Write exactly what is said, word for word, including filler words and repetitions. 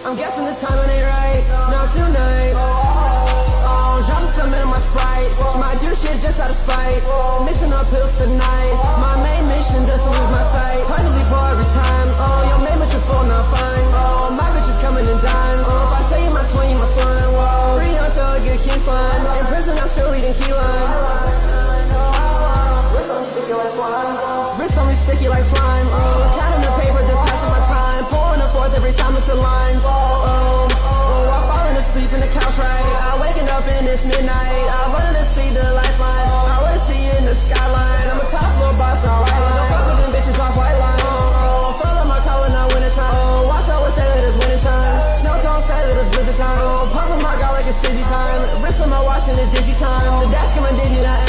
I'm guessing the timing ain't right. Now tonight, oh, dropping some in my Sprite. She might do shit just out of spite. Mixing up pills tonight. My main mission just to lose my sight. Possibly pour every time. Oh, your main but you're full, not fine. Oh, my bitch is coming in dimes. Oh, if I say you my twin, you my slime. Whoa, free young thug, get a king slime. In prison, I'm still eating key lime. Wrist on me sticky like slime. Oh, counting the paper, just passing my time. Pulling the fourth every time it's the lines. Oh, oh, I'm falling asleep in the couch, right? I'm waking up in this midnight. I wanted to see the lifeline. I wanna see you in the skyline. I'm a tough little boss, not right line. Don't fuck with them bitches off white line. Oh, follow my collar, not winter time. Oh, watch out, what say that it's winter time. Snow cone say that it's blizzard time. Oh, pumping my garlic, it's fizzy time. Wrist on my watch and it's dizzy time. The dash coming dizzy, not